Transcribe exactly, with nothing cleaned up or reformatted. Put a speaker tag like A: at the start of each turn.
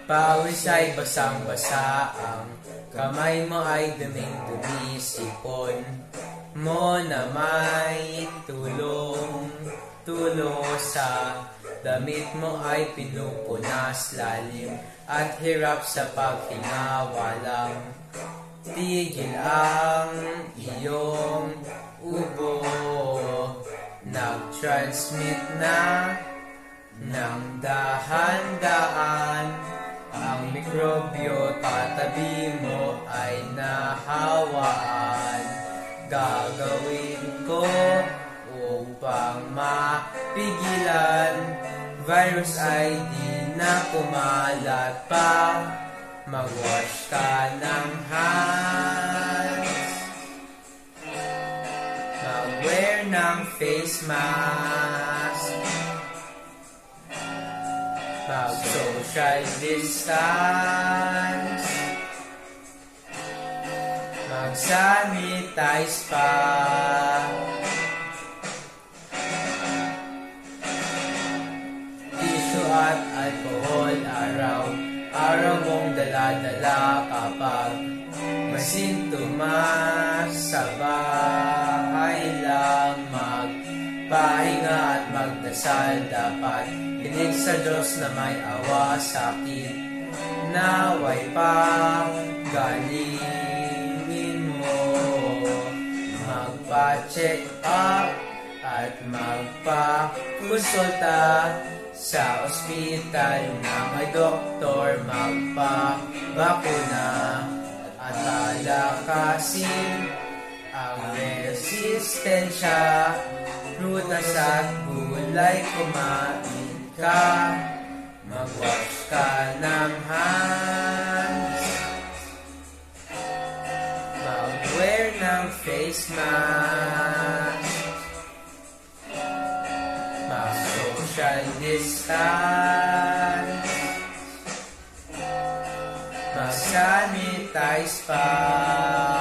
A: Pawis ay basang-basa, ang kamay mo ay duming-dumi, sipon mo na may tulong, tulo sa damit mo ay pinupunas, lalim at hirap sa paghinga, walang tigil ang iyong ubo, nag-transmit na ng dahan-daan, ang mikrobyo katabi mo ay nahawaan. Gagawin ko upang mapigilan, virus ay di na kumalat pa, mag-wash ka ng hands, mag-wear ng face mask, mag-social distance, mag-sanitize pa, tissue at alcohol araw, araw mong dala-dala kapag may sintomas, sa bahay lang magpahinga at magdasal, dapat hinig sa Diyos na may awa, sakit naway pa galingin mo, magpa-check up at magpa-konsulta sa ospital na may doktor, magpa-bakuna at palakasin ang resistensya, prutas at gulay kumain ka, mag-wash ka ng hands, mag-wear ng face mask, mag-social distance, mag-sanitize pa,